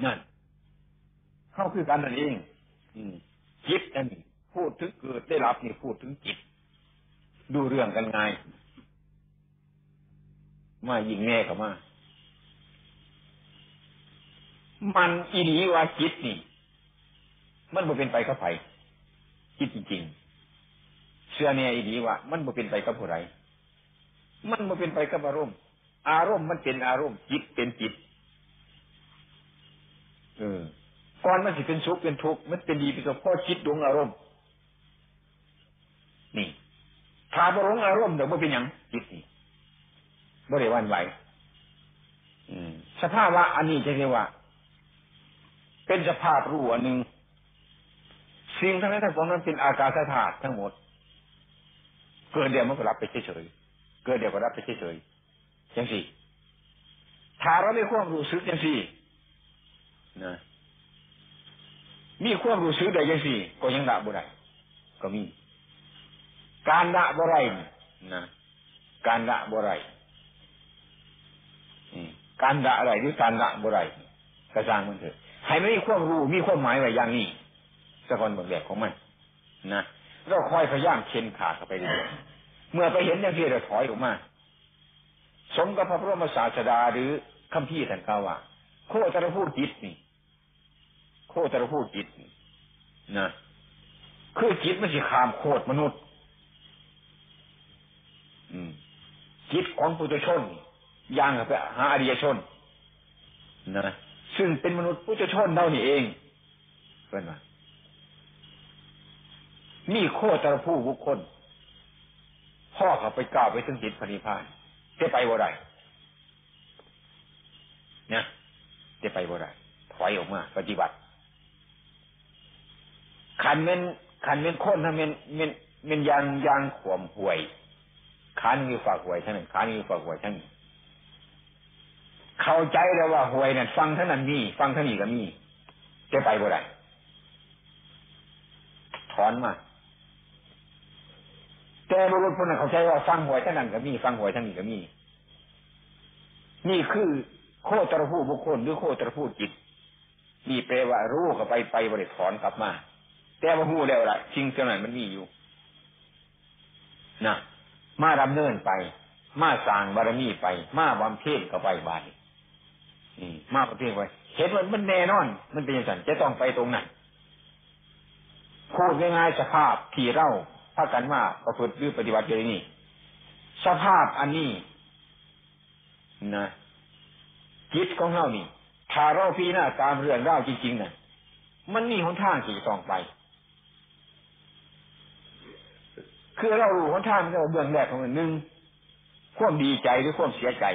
นั่นเข้าคือกันนั่นเองจิตอันนี้พูดถึงเกิดได้รับนี่พูดถึงจิตดูเรื่องกันไงมายิงแง่เข้ามามันอีหลีว่าจิตนี่มันบ่เป็นไปกับไผจิตจริงๆเชื่อแน่อีหลีว่ามันบ่เป็นไปกับผู้ใดมันบ่เป็นไปกับอารมณ์มันเป็นอารมณ์จิตเป็นจิตก่อนมันสิเป็นสุขเป็นทุกข์มันเป็นดีเป็นสุขเพราะจิตดวงอารมณ์นี่ถ้าบ่หลงอารมณ์เดี๋ยวบ่เป็นหยังจิตนี่บ่ได้หวั่นไหวสภาวะอันนี้จะเรียกว่าเป็นสภาพรู้อันหนึ่งสิ่งทั้งนั้นทั้งปวงนั้นเป็นอากาศธาตุทั้งหมดเกิดเดี๋ยวมันก็รับไปเฉยๆเกิดเดี๋ยวก็รับไปเฉยๆจังสี่ถ้าเราไม่ความรู้สึกจังสี่นะมีความรู้สึกได้จังสี่ก็ยังละบ่ได้ก็มีการละบ่ได้นะการละบ่ได้การละอะไรหรือการละบ่ได้กระสร้างมันเถอะให้ไม่มีความรู้มีความหมายไว้อย่างนี้สักวันบางแบบของมันนะเราคอยพยายามเข็นขาเข้าไปเรื่อยๆเมื่อไปเห็นอย่างที่เราถอยออกมาสมกับพระบรมศาสดาหรือคัมภีร์ท่านกล่าวว่าโคตรพูดจิตนี่โคตรพูดจิตนะคือจิตมันสิขามโคตรมนุษย์จิตของปุถุชนย่างไปหาอริยชนนะซึ่งเป็นมนุษย์ปุถุชนเท่านี้เองเป็นว่ามีโคตรผู้บุคคลพ่อเขาไปกล่าวไปถึงจิตพระนิพพานจะไปบ่ได้เนี่ยจะไปบ่ได้ถอยออกมาปฏิบัติขันเม่นคนถ้าเม่นยางขวมห่วยขานี่มีฝากห่วยทั้งนั้นขานี่มีฝากห่วยทั้งนี้เข้าใจแล้วว่าห่วยนั่นฟังทั้งนั้นมีฟังทั้งนี้ก็มีจะไปบ่ได้ถอนมาแต่บุรุษคนนั้นเข้าใจว่าฟังห่วยทั้งนั้นก็มีฟังห่วยทั้งนี้ก็มีนี่คือโคตรผู้บุคคลหรือโคตรผู้จิตนี่แปลว่ารู้เข้าไปบ่ได้ถอนกลับมาแต่ว่ารู้แล้วล่ะสิ่งเหล่านั้นมันมีอยู่นะมาดำเนินไปมาสร้างบารมีไปมาบำเพ็ญก็ไปบาดนี้มาบำเพ็ญไปเห็นว่ามันแน่นอนมันเป็นอย่างนั้นจะต้องไปตรงนั้นพูดง่ายๆสภาพที่เราพากันว่าประพฤติหรือปฏิบัติอยู่นี่สภาพอันนี้นะจิตของเรานี่ถ้าเราพิจารณาตามเรื่องเล่าจริงๆน่ะมันมีหนทางที่ต้องไปคือเรารู้หนทางเราเบื้องแรกของมันหนึ่งความดีใจหรือความเสียใจ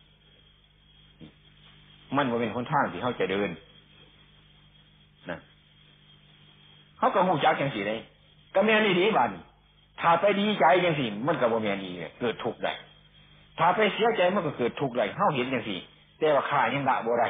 มันบ่เป็นหนทางที่เขาจะเดินนะเขาก็หูจักจังสิได้ก็แม่นดีบัดถ้าไปดีใจจังสิมันก็บ่แม่นดีเกิดทุกข์ได้ถ้าไปเสียใจมันก็เกิดทุกข์ได้เฮาเห็นจังสิแต่ว่าข้ายังละบ่ได้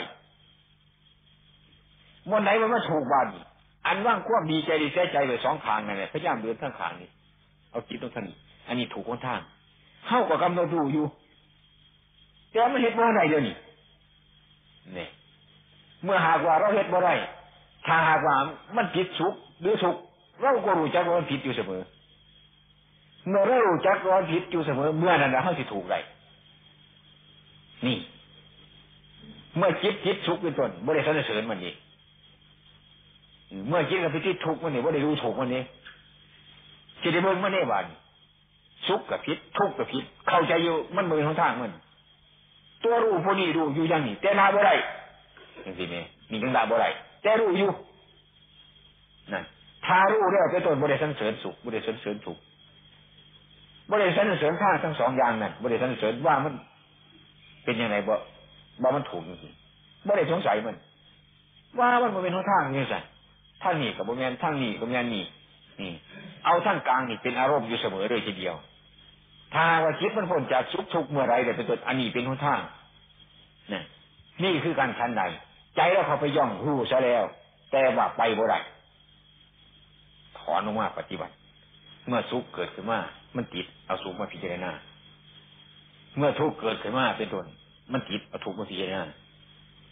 วันไหนมันมาถูกบัดอันว่างความดีใจหรือเสียใจไว้สองข้างนั่นแหละพยายามเดินทั้งข้างนี่เอาจิตตรงนี้อันนี้ถูกหนทางเฮาก็กำหนดรู้อยู่แต่มันเฮ็ดบ่ได้เดี๋ยวนี้นี่เมื่อหากว่าเราเฮ็ดบ่ได้ถ้าหากว่ามันผิดสุขหรือสุขเราก็รู้จักว่ามันผิดอยู่เสมอเมื่อเรารู้จักว่าผิดอยู่เสมอเมื่อนั้นเราสิถูกได้นี่เมื่อจิตสุขเป็นต้นบ่ได้สรรเสริญมันนี่เมื่อจิตกับผิดทุกข์มันนี่บ่ได้รู้ถูกมันนี่สิได้เบิ่งมันนี่ว่าสุขกับผิดทุกข์กับผิดเข้าใจอยู่มันบ่เป็นหนทางมันตัวรู้ผู้นี้รู้อยู่อย่างนี้แต่ละบ่ได้จังซี่แม่นี่จังละบ่ได้แต่รู้อยู่นั่นถ้ารู้แล้วเป็นต้นบ่ได้สรรเสริญสุขบ่ได้สรรเสริญทุกข์บ่ได้สรรเสริญทางทั้งสองอย่างนั่นบ่ได้สรรเสริญว่ามันเป็นยังไงบ่มันถูกจริงๆบ่ได้สงสัยมันว่ามันบ่เป็นหนทางนี่ซั่นทางนี้ก็บ่แม่นทางนี้ก็บ่แม่นนี่เอาทางกลางนี่เป็นอารมณ์อยู่เสมอเลยทีเดียวถ้าว่าจิตมันพ้นจากสุขทุกข์เมื่อไรเดี๋ยวเป็นต้นอันนี้เป็นหนทางนี่คือการชั้นใดใจเราเข้าไปย่องรู้ซะแล้วแต่ว่าไปบ่ได้ถอนออกมาปฏิบัติเมื่อสุขเกิดขึ้นมามันติดเอาสุขมาพิจารณาเมื่อทุกข์เกิดขึ้นมาเป็นต้นมันติดเอาทุกข์มาพิจารณา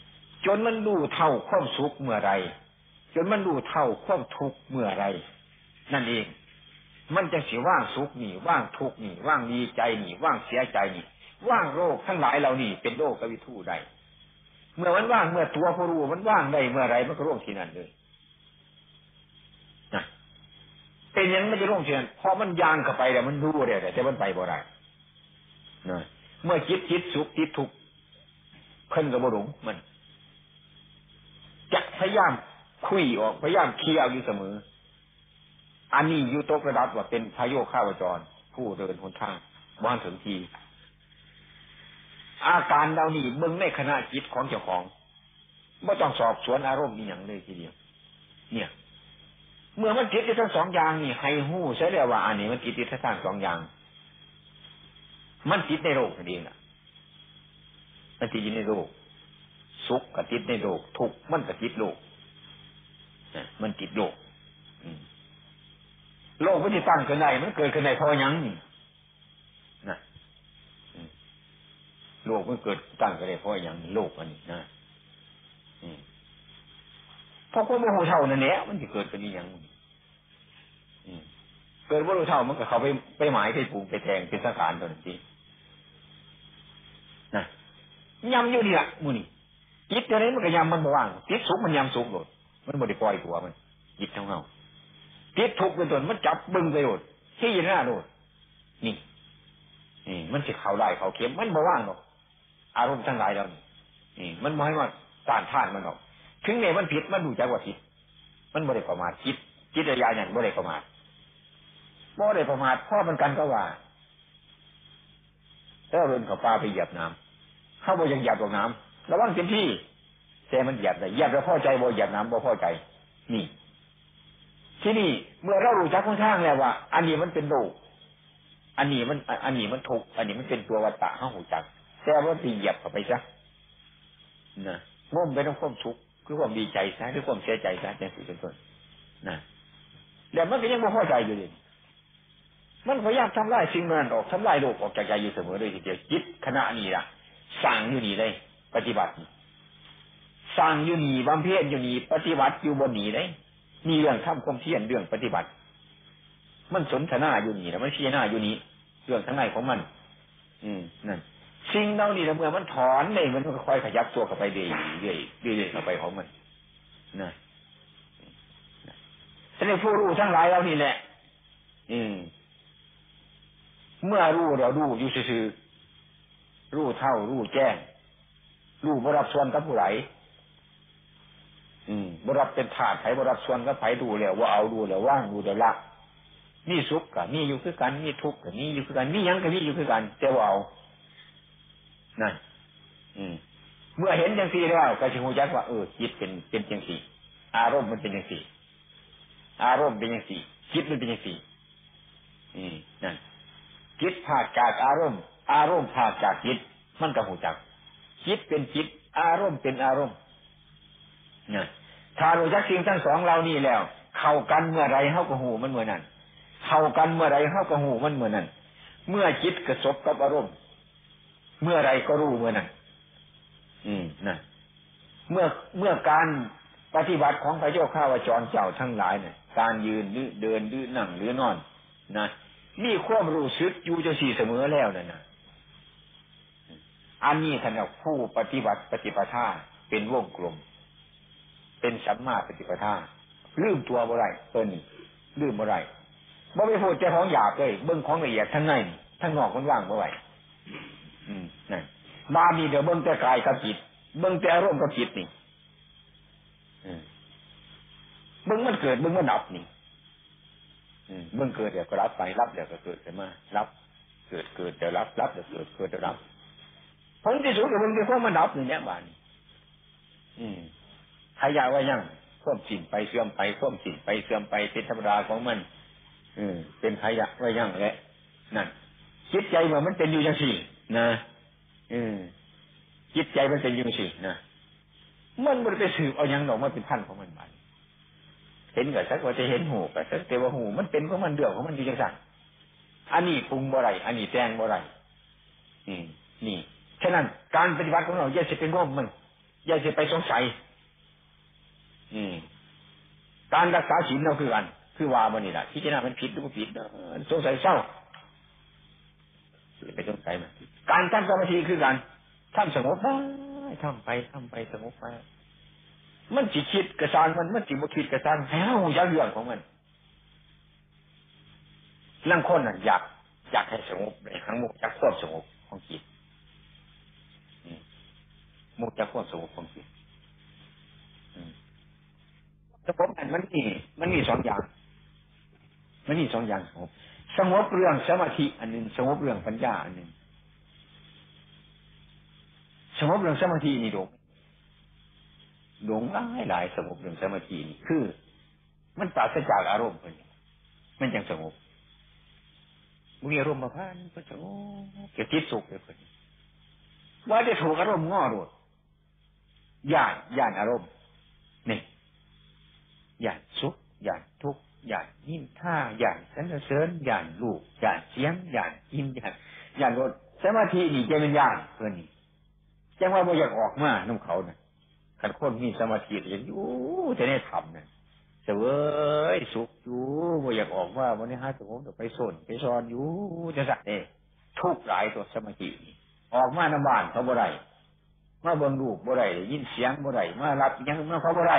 จนมันรู้เท่าความสุขเมื่อไรจนมันรู้เท่าความทุกข์เมื่อไรนั่นเองมันจะสิว่างสุขนี่ว่างทุกข์นี่ว่างดีใจนี่ว่างเสียใจนี่ว่างโรคทั้งหลายเหล่านี้เป็นโรคกวิทูได้เมื่อมันว่างเมื่อตัวผู้รู้มันว่างได้เมื่อไรมันก็โรคที่นั่นเลยนะเป็นยังไม่จะโรคที่นั่นพอมันยางเข้าไปแล้วมันรู้ได้แต่มันไปบ่ได้นะเมื่อจิตสุขจิตทุกข์เพิ่นก็บ่หลงมันจะพยายามคุยออกพยายามเคลียร์อยู่เสมออันนี้อยู่ตกระดับว่าเป็นพระโยคข้าวจรผู้เดินหนทางบ้านถึงทีอาการเหล่านี้มึงในขณะจิตของเจ้าของไม่ต้องสอบสวนอารมณ์อีกอย่างเลยทีเดียวเนี่ยเมื่อมันจิตอยู่ทั้งสองอย่างนี่ให้หู้ใช่แล้วว่าอันนี้มันจิตอยู่ทั้งสองอย่างมันจิตในโลกนั่นเองน่ะมันจิตในโลกสุขกับจิตในโลกทุกข์มันกับจิตโลกมันจิตโลกโลกมันจะตั้งขึ้นได้มันเกิดขึ้นได้เพราะยังนะโลกมันเกิดตั้งขึ้นได้เพราะยังโลกอันนี้นะเพราะความโมโหเท่านั่นแหละมันจะเกิดขึ้นนี่ยังเกิดโมโหเท่ามันก็เขาไปหมายไปปลูกไปแทงเป็นสังขารตัวนี้นะยำอยู่นี่แหละมูนี่จิตตัวนี้มันก็ยำมันบ่ว่างจิตสุขมันยำสุขหมดมันบ่ได้ปล่อยตัวมันจิตเท่าเงาจิตทุกข์เป็นต้นมันจับบึงไปโดดที่หน้าโดดนี่มันจะเข้าได้เข้าเข็มมันบ่ว่างหรอกอารมณ์ทั้งหลายแล้วนี่มันบ่ให้ว่าต้านทานมันหรอกถึงเนี่ยมันผิดมันรู้จักว่าผิดมันบ่ได้ประมาทจิตระยะนั้นบ่ได้ประมาทเพราะมันกันก็ว่าถ้าเดินเข้าป่าไปเหยียบน้ำเข้าบ่ยังเหยียบตรงน้ำระวังเต็มที่แต่มันเหยียบได้เหยียบแล้วพอใจบ่เหยียบน้ำบ่พอใจนี่ที่นี่เมื่อเรารู้จักข้างๆแล้วว่าอันนี้มันเป็นโลกอันนี้มันทุกข์อันนี้มันเป็นตัววัฏฏะห้าหูจักแต่ว่าตีเหยียบเข้าไปซะนะง่มไปต้องความทุกข์คือความดีใจซะหรือความเสียใจซะเป็นสิ่งเป็นต้นนะแล้วมันก็ยังไม่พอใจอยู่ดิมันพยายามทำลายสิ่งนั้นออกทำลายโลกออกจากใจอยู่เสมอเลยทีเดียวจิตขณะนี้ล่ะสั่งอยู่นี่เลยปฏิบัติสั่งอยู่นี่บำเพ็ญอยู่นี่ปฏิบัติอยู่บนนี่เลยมีเรื่องทำความเพียรเรื่องปฏิบัติมันสนทนาอยู่นี่นะมันพิจารณาอยู่นี่เรื่องทั้งในของมันนั่นสิ่งเหล่านี้เมื่อมันถอนเลยมันก็ค่อยขยับตัวเข้าไปเรื่อยเข้าไปของมันนะฉะนั้นผู้รู้ทั้งหลายเรานี่แหละเมื่อรู้เรารู้อยู่ซื่อรู้เท่ารู้แจ้งรู้บ่รับส่วนกับผู้ใดบ่รับเป็นธาตุไผบ่รับส่วนกับไผดูแล้วว่าเอาดูแล้วว่างดูแล้วละนี่สุขกับนี่อยู่คือกันนี่ทุกข์กับนี่อยู่คือกันนี่ยังกับนี่อยู่คือกันแต่ว่าเอานั่นเมื่อเห็นจังซี่แล้วก็สิฮู้จักว่าจิตเป็นจังซี่อารมณ์มันเป็นจังซี่อารมณ์เป็นจังซี่จิตมันเป็นจังซี่นั่นจิตพากจากอารมณ์อารมณ์พากจากจิตมันก็ฮู้จักจิตเป็นจิตอารมณ์เป็นอารมณ์นะถ้ารู้จักสิ่งทั้งสองเหล่านี้แล้วเข้ากันเมื่อไรเฮาก็ฮู้มันเมื่อนั้นเข้ากันเมื่อไรเฮาก็ฮู้มันเมื่อนั้นเมื่อจิตกระทบกับอารมณ์เมื่อไรก็รู้เมื่อนั้นนั่นเมื่อการปฏิบัติของพระโยคาวจรเจ้าทั้งหลายเนี่ยการยืนหรือเดินหรือนั่งหรือนอนนะนี่ความรู้สึกอยู่จะสี่เสมอแล้วนะอันนี้ท่านเอาผู้ปฏิบัติปฏิปทาเป็นวงกลมเป็นสัมมาปฏิปทาลืมตัวบ่ได้ตัวนี้ลืมบ่ได้บ่ไปพูดใจของหยาบเลยเบิ่งของละเอียดทั้งในทั้งนอกมันว่างบ่ไหวนั่นมามีเดี๋ยวเบิ่งแต่กายกับจิตเบิ่งแต่อารมณ์กับจิตนี่เบิ่งมันเกิดเบิ่งมันดับนี่เบิ่งเกิดเดี๋ยวก็รับไปรับเดี๋ยวก็เกิดขึ้นมารับเกิดเดี๋ยวรับเดี๋ยวเกิดเดี๋ยวรับผลที่สุดก็เบิ่งที่ความมันดับนี่เนี่ยบ้านขยะว่ายังควบสิ้นไปเสื่อมไปควบสิ้นไปเสื่อมไปเป็นธรรมดาของมันเป็นขยะว่ายังแหละนั่นจิตใจมันเป็นอยู่อย่างสี่นะจิตใจมันเป็นอยู่อย่างสี่นะมันไม่ได้ไปสืบเอาอย่างหนอกมันเป็นพันของมันมาเห็นกับสักว่าจะเห็นหูกับสักแต่ว่าหูมันเป็นของมันเดือดของมันอยู่อย่างสั่นอันนี้ปรุงบ่ไรอันนี้แต่งบ่ไรนี่ฉะนั้นการปฏิบัติของเราอย่าจะเป็นร่มมันอย่าจะไปสงสัยการรักษาศีลเราคือกันคือว่าบ่นี่แหละพิจารณามันผิดหรือไม่ผิดสงสัยเศร้าไปสงสัยมันการทำสมาธิคือกันทำสงบไปทำไปสงบไปมันจิคิดกระซานมันจิบ่คิดกระซานให้เฮาอย่าเรื่องของมันลังคนน่ะอยากให้สงบในครั้งมุกจากความสงบของจิตมุกจากความสงบของจิตสงบมันมีสองอย่างสงบเรื่องสมาธิอันหนึ่งสงบเรื่องปัญญาอันหนึ่งสงบเรื่องสมาธินี่หลงหลายสงบเรื่องสมาธินี่คือมันปราศจากอารมณ์มันยังสงบมีอารมณ์มาผ่านก็สงบจะติดสุขเลยคนว่าจะถูกอารมณ์ง้อรวดย่านอารมณ์นี่ย่านสุขย่านทุกข์ย่านนินท่าย่านสรรเสริญย่านลูกย่านเสียงย่านอินย่านรสสมาธินี่จะเป็นย่านเพื่อนนี่จังว่าบ่อยากออกมาน้ำเขาน่ะขันคนมีสมาธิอย่างอยู่จะได้ทำน่ะเสวยสุขอยู่บ่อยากออกว่าวันนี้หาสงบไปสนไปซ้อนอยู่จะสักทุกข์หลายตัวสมาธิออกมาในบ้านเขาบ่ได้มาเบิ่งลูกบ่ได้ยินเสียงบ่ได้มารับยังมาเขาบ่ได้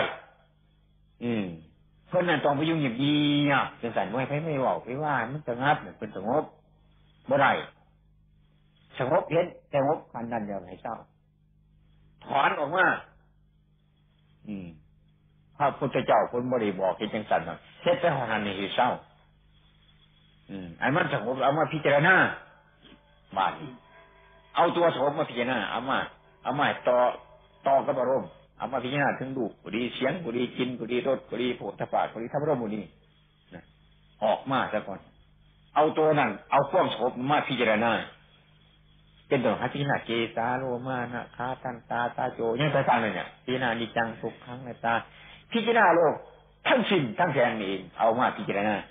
เพราะนั้นต้องไปยุ่งหยิบยีจะสั่นไว้ไม่บอกไปว่ามันสงบเป็นสงบบ่ได้สงบเห็นสงบคันนั้นเดียวให้เศร้าถอนออกมาพระพุทธเจ้าคนบริบอกที่จังสันว่าเฮ็ดแต่หันนี่คือเศร้าอันมันสงบเอามาพิจารณาบาดนี้เอาตัวสงบมาพิจารณาเอามาต่อกับอารมณ์เอามาพิจารณาถึงรูปก็ดีเสียงก็ดีกลิ่นก็ดีรสก็ดีโผฏฐัพพะก็ดีธรรมารมณ์นี้ออกมาซะก่อนเอาตัวนั้นเอาความสงบมาพิจารณาเป็นตัวพิจารณาเกสาโลมานะคาตันตาตาโจยังไปฟังเลยเนี่ยพิจารณานิจังทุกครั้งในตาพิจารณาโลกทั้งสิ้นทั้งแสงนี่เอามาพิจารณา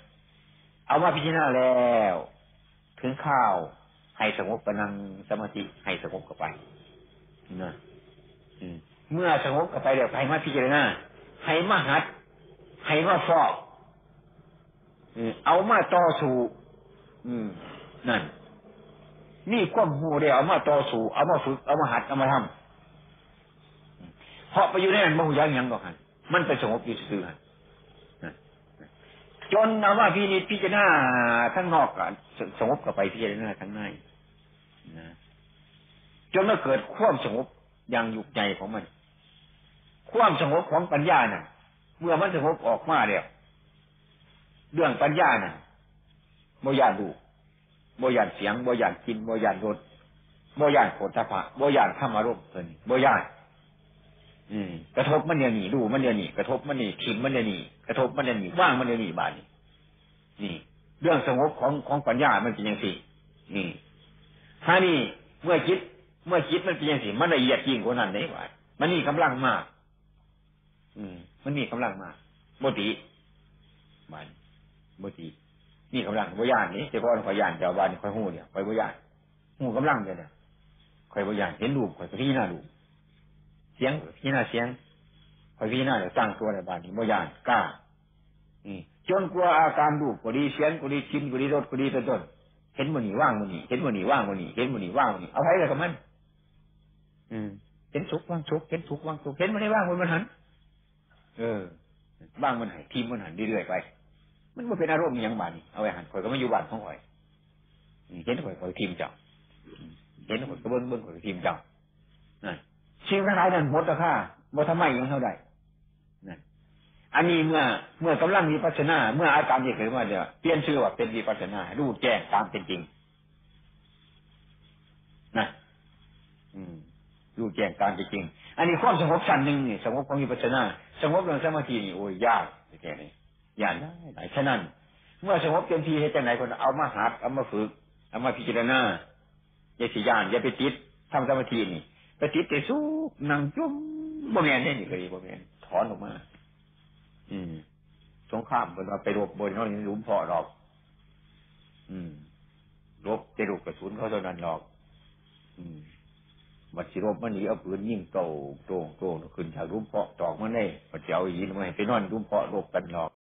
แล้วถึงข้าวให้สงบกำลังสมาธิให้สงบกับไปนะเมื่อสงบกับไปเดี๋ยวให้มาพิจารณาให้มาหัดให้มาฟอกเอามาต่อสู้นั่นนี่ความหูเดียวเอามาต่อสู้เอามาฝึกเอามาหัดเอามาทำเพราะไปอยู่ในนั้นมันหูยังก็หันมันไปสงบอยู่ซื่อๆจนเอาว่าพิจารณาทั้งนอกกันสงบกับไปพิจารณาทั้งในนะจนเมื่อเกิดความสงบอย่างอยู่ใจของมันความสงบของปัญญาน่ะเมื่อมันสงบออกมาแล้วเรื่องปัญญาน่ะบ่ย่านดูบ่ย่านเสียงบ่ย่านกลิ่นบ่ย่านรสบ่ย่านโผฏฐัพพะบ่ย่านธรรมารมณ์เพิ่นบ่ย่านกระทบมันเดี๋ยวนี้ดูมันเดี๋ยวนี้กระทบมันนี่ถิ่มมันเดี๋ยวนี้กระทบมันเดี๋ยวนี้ว่างมันเดี๋ยวนี้บาดนี้นี่เรื่องสงบของปัญญามันเป็นอย่างสี่นี่ถ้านี่เมื่อคิดมันเป็นอย่างสี่มันละเอียดยิ่งกว่านั้นได้ว่ามันนี่กำลังมากมันนี่กำลังมากบ่ติมันบ่ตินี่กำลังบ่ย่านนี่แต่ก่อนข่อยย่านเจ้าบ้านข่อยฮู้เนี่ยข่อยบ่ย่านฮู้กำลังเนี่ยข่อยบ่ย่านเห็นรูปข่อยก็พิจารณารูปเสียงพิจารณาเสียงข่อยพิจารณาแล้วตั้งตัวในบ้านนี่บ่ย่านกล้าจนกว่าอาการรูปก็ดีเสียงก็ดีกลิ่นก็ดีรสก็ดีเป็นต้นเห็นมื้อนี้ว่างมื้อนี้เห็นมื้อนี้ว่างมื้อนี้เห็นมื้อนี้ว่างมื้อนี้เอาไผแล้วกับมันเห็นสุขว่างสุขเห็นทุกข์ว่างทุกข์เห็นมันได้ว่างมันหันว่างมันหันทีมมันหันเรื่อยๆไปมันบ่เป็นอารมณ์อย่างบ้านนี่เอาไว้หันข่อยก็ไม่อยู่บ้านของข่อยเห็นข่อยทีมเจ้าเห็นข่อยก็เบิ่งข่อยทีมเจ้านั่นสิ่งทั้งหลายนั้นหมดราคาบ่ทำไมยังเท่าใดนั่นอันนี้เมื่อกำลังวิปัสสนาเมื่ออาการที่เกิดมาเดี๋ยวเปลี่ยนชื่อว่าเป็นวิปัสสนารู้แจ้งตามเป็นจริงนะรู้แจ้งตามเป็นจริงอันนี้ความสงบชั้นหนึ่งนี่สงบของวิปัสสนาสงบเรื่องสมาธินี่โอ้ยยากแค่นี้ยากได้หลายฉะนั้นเมื่อสงบเต็มที่ให้จังไหนคนเอามาหัดเอามาฝึกเอามาพิจารณาอย่าสิย่านอย่าไปติดทำสมาธินี่ไปติดแต่สู้นั่งจุ่มบ่แม่นนี่ก็ดีบ่แม่นถอนออกมาสงครามเพิ่นว่าไปรบบนนอกนี้หลุมเพาะหรอกรบจะลูกกระสุนเขาเท่านั้นหรอกบัดสิรบมันนี่เอาปืนยิงโตขึ้นจากรุมเพาะตอกมันได้บัดสิเอาอีกมาให้ไปนอนรุมเพาะรบกันหรอก